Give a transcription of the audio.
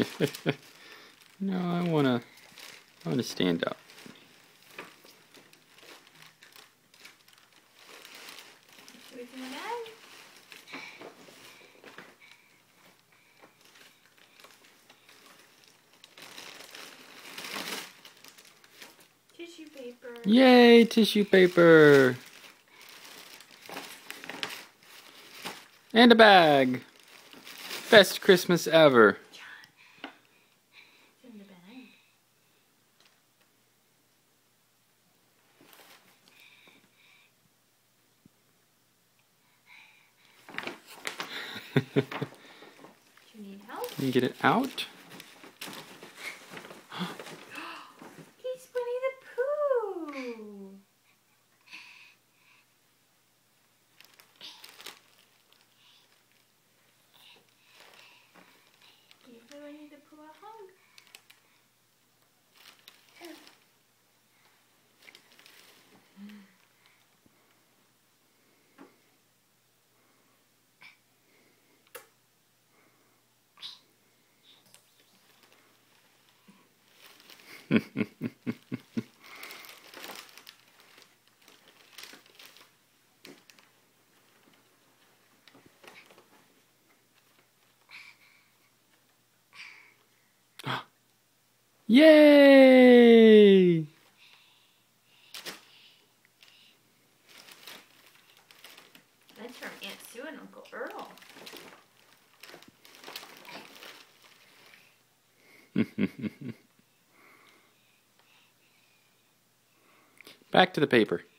No, I wanna stand up. What's in the bag? Tissue paper. Yay, tissue paper! And a bag! Best Christmas ever! It's in the bag. Do you need help? Can you get it out? He's Winnie the Pooh! Give Winnie the Pooh a hug. Yay! That's from Aunt Sue and Uncle Earl. Back to the paper.